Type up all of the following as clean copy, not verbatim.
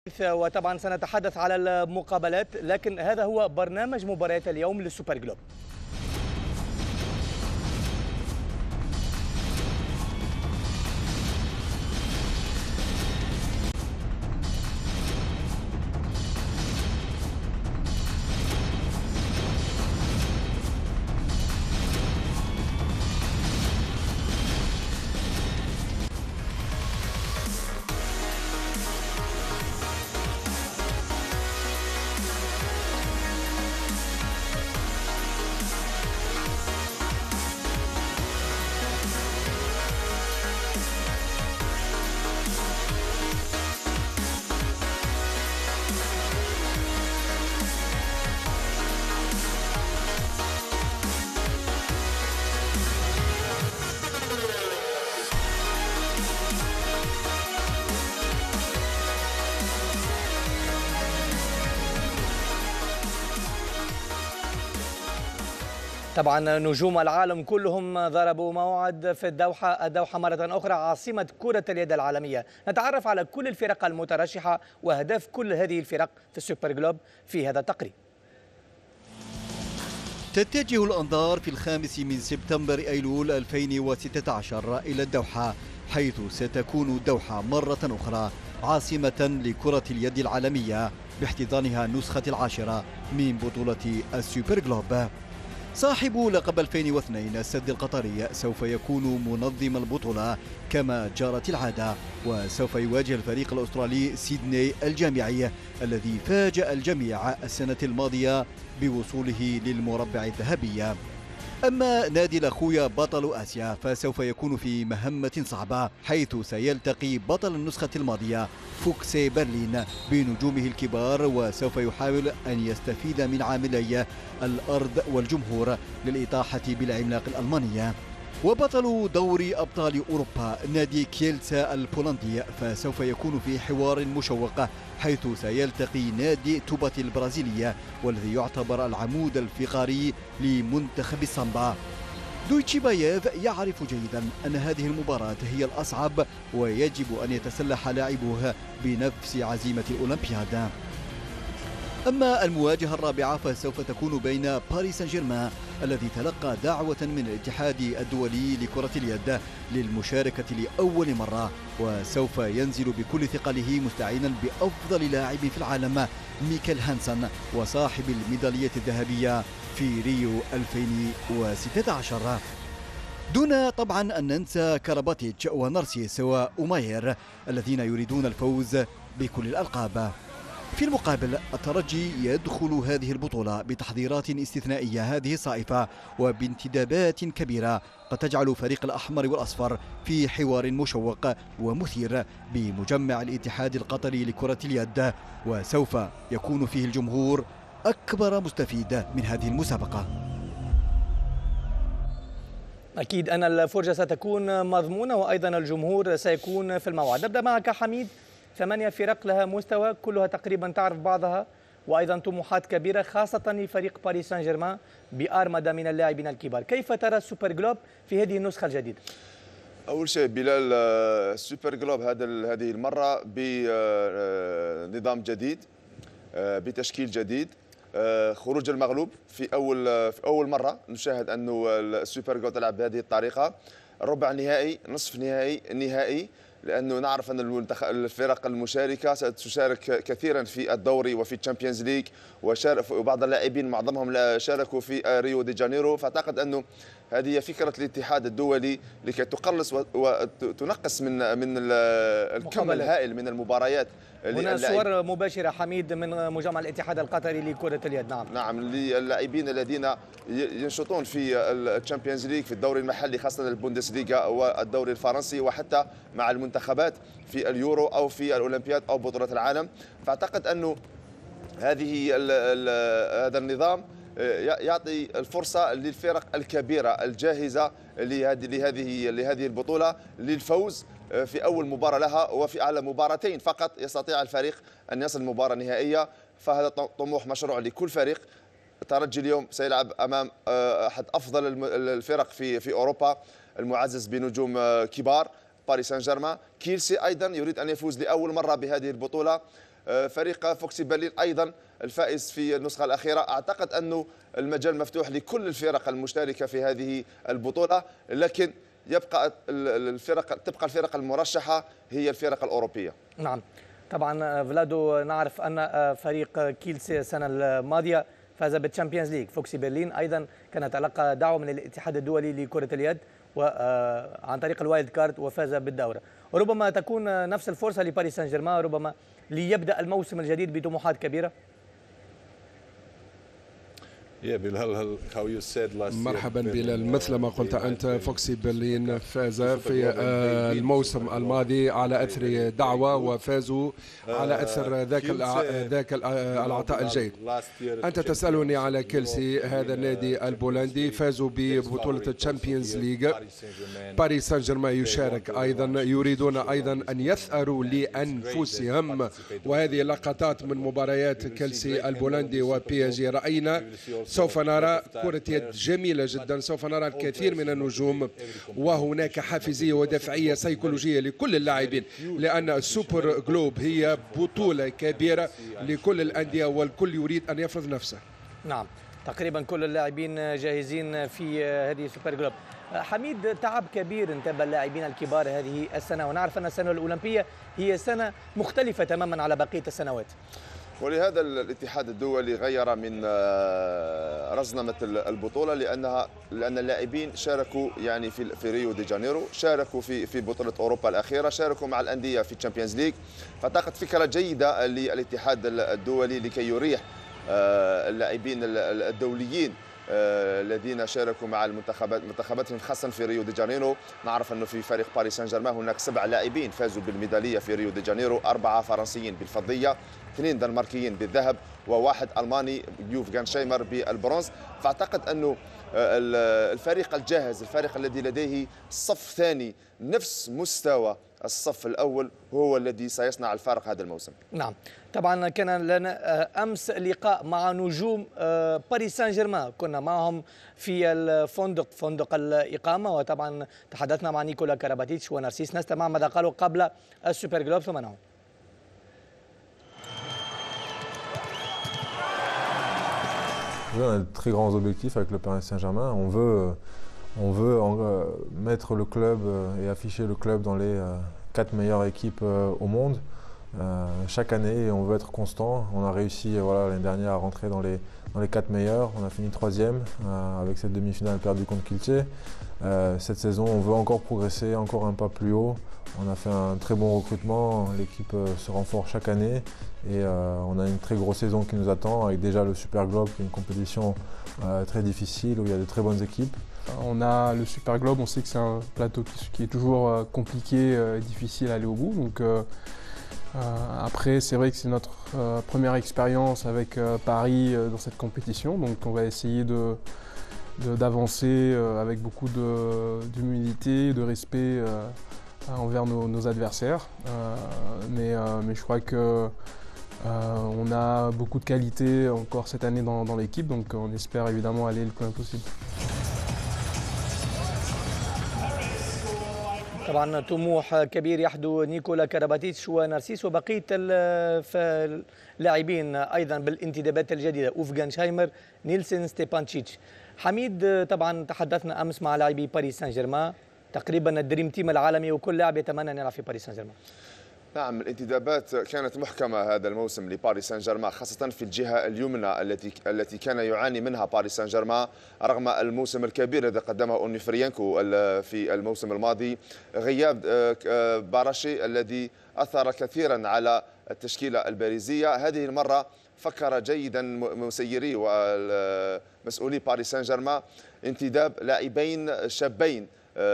وطبعا سنتحدث على المقابلات، لكن هذا هو برنامج مباريات اليوم للسوبر جلوب. طبعا نجوم العالم كلهم ضربوا موعد في الدوحة مرة أخرى، عاصمة كرة اليد العالمية. نتعرف على كل الفرق المترشحة وأهداف كل هذه الفرق في السوبر جلوب في هذا التقرير. تتجه الأنظار في 5 سبتمبر أيلول 2016 إلى الدوحة، حيث ستكون الدوحة مرة أخرى عاصمة لكرة اليد العالمية باحتضانها النسخة 10 من بطولة السوبر جلوب. صاحب لقب 2002 السد القطري سوف يكون منظم البطولة كما جرت العادة، وسوف يواجه الفريق الأسترالي سيدني الجامعي الذي فاجأ الجميع السنة الماضية بوصوله للمربع الذهبي. أما نادي الأخويا بطل آسيا فسوف يكون في مهمة صعبة، حيث سيلتقي بطل النسخة الماضية فوكسي برلين بنجومه الكبار، وسوف يحاول أن يستفيد من عاملي الأرض والجمهور للإطاحة بالعملاق الألماني. وبطل دوري أبطال أوروبا نادي كيلتسا البولندي فسوف يكون في حوار مشوق، حيث سيلتقي نادي توبات البرازيلية والذي يعتبر العمود الفقري لمنتخب السامبا. دويتشي بايف يعرف جيدا أن هذه المباراة هي الأصعب، ويجب أن يتسلح لاعبوه بنفس عزيمة الأولمبياد. أما المواجهة الرابعة فسوف تكون بين باريس سان جيرمان الذي تلقى دعوة من الاتحاد الدولي لكرة اليد للمشاركة لأول مرة، وسوف ينزل بكل ثقله مستعينا بأفضل لاعب في العالم ميكيل هانسن وصاحب الميدالية الذهبية في ريو 2016، دون طبعا أن ننسى كراباتيتش ونارسيس وأوماير الذين يريدون الفوز بكل الألقاب. في المقابل الترجي يدخل هذه البطولة بتحضيرات استثنائية هذه الصائفة وبانتدابات كبيرة قد تجعل فريق الأحمر والأصفر في حوار مشوق ومثير بمجمع الاتحاد القطري لكرة اليد، وسوف يكون فيه الجمهور أكبر مستفيد من هذه المسابقة. أكيد أن الفرجة ستكون مضمونة وأيضا الجمهور سيكون في الموعد. نبدأ معك حميد. 8 فرق لها مستوى كلها تقريبا تعرف بعضها، وأيضا طموحات كبيرة خاصة لفريق باريس سان جيرمان بأرمدة من اللاعبين الكبار. كيف ترى السوبر جلوب في هذه النسخة الجديدة؟ أول شيء بلال، السوبر جلوب هذه المرة بنظام جديد بتشكيل جديد، خروج المغلوب في أول مرة نشاهد أنه السوبر جلوب تلعب بهذه الطريقة، ربع نهائي، نصف نهائي، نهائي، لأنه نعرف أن الفرق المشاركة ستشارك كثيرا في الدوري وفي الشامبيونز ليج، وبعض اللاعبين معظمهم شاركوا في ريو دي جانيرو. فأعتقد أنه هذه فكرة الاتحاد الدولي لكي تقلص وتنقص من الكم الهائل من المباريات. هنا صور مباشرة حميد من مجمع الاتحاد القطري لكرة اليد. نعم للاعبين الذين ينشطون في الشامبيونز ليج في الدوري المحلي، خاصة البوندسليغا والدوري الفرنسي، وحتى مع المنتخبات في اليورو أو في الأولمبياد أو بطولة العالم. فأعتقد أنه هذا النظام يعطي الفرصة للفرق الكبيرة الجاهزة لهذه البطولة للفوز في أول مباراة لها، وفي على مباراتين فقط يستطيع الفريق أن يصل مباراة نهائية. فهذا طموح مشروع لكل فريق. الترجي اليوم سيلعب أمام أحد أفضل الفرق في أوروبا المعزز بنجوم كبار باريس سان جيرمان. كيلسي أيضا يريد أن يفوز لأول مرة بهذه البطولة. فريق فوكسي برلين أيضا الفائز في النسخة الأخيرة. أعتقد أنه المجال مفتوح لكل الفرق المشتركة في هذه البطولة، لكن تبقى الفرق المرشحة هي الفرق الأوروبية. نعم طبعا فلادو، نعرف أن فريق كيلسي السنة الماضية فاز بالتشامبيونز ليج. فوكسي برلين أيضا كان تلقى دعوة من الاتحاد الدولي لكرة اليد وعن طريق الوايلد كارد وفاز بالدورة. وربما تكون نفس الفرصة لباريس سان جيرمان ربما ليبدأ الموسم الجديد بطموحات كبيرة. مرحبا بلال، مثل ما قلت أنت فوكسي برلين فاز في الموسم الماضي على أثر دعوة، وفازوا على أثر ذاك العطاء الجيد. أنت تسألني على كيلسي، هذا النادي البولندي فازوا ببطولة الشامبيونز ليج. باريس سان جيرمان يشارك أيضا، يريدون أيضا أن يثأروا لأنفسهم، وهذه لقطات من مباريات كيلسي البولندي وبي اس جي. رأينا سوف نرى كرة يد جميلة جدا، سوف نرى الكثير من النجوم، وهناك حافزية ودفعية سيكولوجية لكل اللاعبين، لأن السوبر جلوب هي بطولة كبيرة لكل الأندية والكل يريد أن يفرض نفسه. نعم تقريبا كل اللاعبين جاهزين في هذه السوبر جلوب. حميد، تعب كبير انتبه اللاعبين الكبار هذه السنة، ونعرف أن السنة الأولمبية هي سنة مختلفة تماما على بقية السنوات، ولهذا الاتحاد الدولي غير من رزنمة البطولة، لأن اللاعبين شاركوا يعني في ريو دي جانيرو، شاركوا في بطولة أوروبا الأخيرة، شاركوا مع الأندية في الشامبيونز ليج. فأعتقد فكرة جيدة للاتحاد الدولي لكي يريح اللاعبين الدوليين الذين شاركوا مع منتخباتهم خاصة في ريو دي جانيرو. نعرف أنه في فريق باريس سان جيرمان هناك 7 لاعبين فازوا بالميدالية في ريو دي جانيرو، 4 فرنسيين بالفضية، 2 دنماركيين بالذهب، وواحد ألماني يوف غانشايمر بالبرونز. فأعتقد أنه الفريق الجاهز، الفريق الذي لديه صف ثاني نفس مستوى الصف الأول، هو الذي سيصنع الفارق هذا الموسم. نعم طبعا كان لنا أمس لقاء مع نجوم باريس سان جيرمان، كنا معهم في فندق الإقامة، وطبعا تحدثنا مع نيكولا كاراباتيتش ونارسيس. نستمع ماذا قالوا قبل السوبر جلوب ثم نعود. On a de très grands objectifs avec le Paris Saint-Germain. On veut mettre le club et afficher le club dans les 4 meilleures équipes au monde chaque année, et on veut être constant. On a réussi l'année dernière à rentrer dans les 4 meilleurs. On a fini 3e avec cette demi-finale perdue contre Kielce. Cette saison, on veut encore progresser, encore un pas plus haut. On a fait un très bon recrutement, l'équipe se renforce chaque année, et on a une très grosse saison qui nous attend, avec déjà le Super Globe qui est une compétition très difficile où il y a de très bonnes équipes. On a le Super Globe, on sait que c'est un plateau qui est toujours compliqué et difficile à aller au bout. Donc, après, c'est vrai que c'est notre première expérience avec Paris dans cette compétition, donc on va essayer d'avancer avec beaucoup d'humilité, de respect envers nos adversaires. Mais je crois que on a beaucoup de qualité encore cette année dans l'équipe, donc on espère évidemment aller le plus loin possible. طبعا طموح كبير يحدو نيكولا كاراباتيتش ونارسيس وبقيه اللاعبين ايضا بالانتدابات الجديده، اوف غانشايمر، نيلسون، ستيبانتشيتش. حميد، طبعا تحدثنا امس مع لاعبي باريس سان جيرمان، تقريبا الدريم تيم العالمي وكل لاعب يتمنى ان يلعب في باريس سان جيرمان. نعم، الانتدابات كانت محكمة هذا الموسم لباريس سان جيرمان، خاصة في الجهة اليمنى التي كان يعاني منها باريس سان جيرمان رغم الموسم الكبير الذي قدمه اونيفريانكو في الموسم الماضي. غياب باراشي الذي أثر كثيرا على التشكيلة الباريزية. هذه المرة فكر جيدا مسيري ومسؤولي باريس سان جيرمان انتداب لاعبين شابين،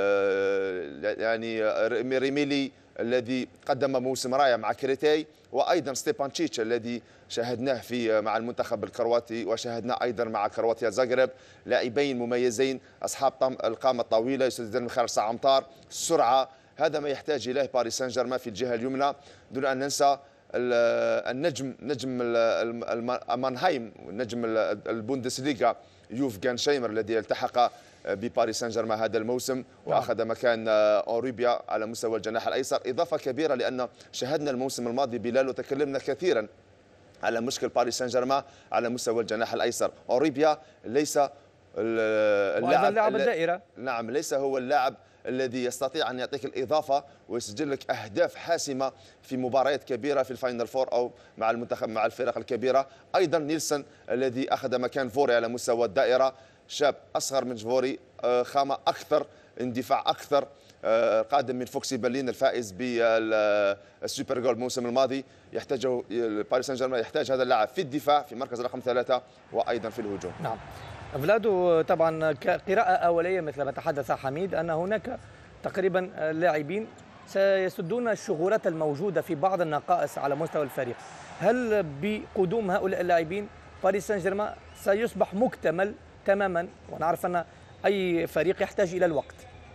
يعني ريميلي الذي قدم موسم رائع مع كريتاي، وايضا ستيبانتشيتش الذي شاهدناه مع المنتخب الكرواتي وشاهدناه ايضا مع كرواتيا زاغرب. لاعبين مميزين اصحاب القامه الطويله، يسددون من خلال 9 امتار، السرعه، هذا ما يحتاج اليه باريس سان جيرمان في الجهه اليمنى. دون ان ننسى نجم مانهايم، نجم البوندسليغا يوف غانشايمر الذي التحق بباريس سان جيرمان هذا الموسم، واخذ مكان اوريبيا على مستوى الجناح الايسر. اضافه كبيره لان شاهدنا الموسم الماضي بلال وتكلمنا كثيرا على مشكل باريس سان جيرمان على مستوى الجناح الايسر. اوريبيا ليس اللاعب الدائره، نعم ليس هو اللاعب الذي يستطيع أن يعطيك الإضافة ويسجل لك أهداف حاسمة في مباريات كبيرة في الفاينل فور أو مع المنتخب مع الفرق الكبيرة. أيضا نيلسون الذي أخذ مكان فوري على مستوى الدائرة، شاب أصغر من فوري، خامة أكثر، اندفاع أكثر، قادم من فوكسي برلين الفائز بالسوبر جول الموسم الماضي. يحتاجه باريس سان جيرمان، يحتاج هذا اللاعب في الدفاع في مركز رقم 3 وأيضا في الهجوم. نعم فلادو، طبعا كقراءة أولية مثل ما تحدث حميد أن هناك تقريبا لاعبين سيسدون الثغرات الموجودة في بعض النقائص على مستوى الفريق. هل بقدوم هؤلاء اللاعبين باريس سان جيرمان سيصبح مكتمل تماما؟ ونعرف أن أي فريق يحتاج إلى الوقت.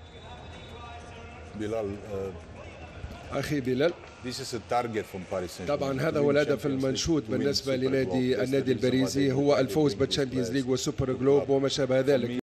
بلال أخي بلال، طبعا هذا هو الهدف المنشود بالنسبة لنادي الباريزي، هو الفوز بالتشامبيونز ليج والسوبر جلوب وما شابه ذلك.